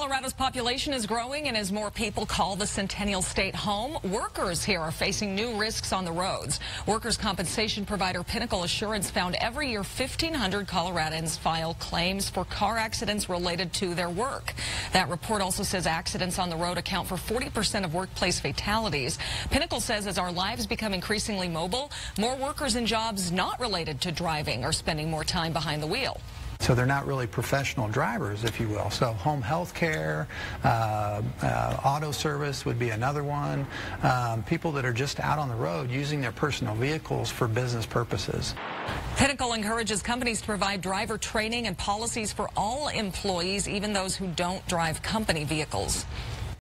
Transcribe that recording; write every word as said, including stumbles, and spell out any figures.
Colorado's population is growing, and as more people call the Centennial State home, workers here are facing new risks on the roads. Workers' compensation provider Pinnacol Assurance found every year fifteen hundred Coloradans file claims for car accidents related to their work. That report also says accidents on the road account for forty percent of workplace fatalities. Pinnacol says as our lives become increasingly mobile, more workers in jobs not related to driving are spending more time behind the wheel. So they're not really professional drivers, if you will. So home health care, uh, uh, auto service would be another one. Um, people that are just out on the road using their personal vehicles for business purposes. Pinnacol encourages companies to provide driver training and policies for all employees, even those who don't drive company vehicles.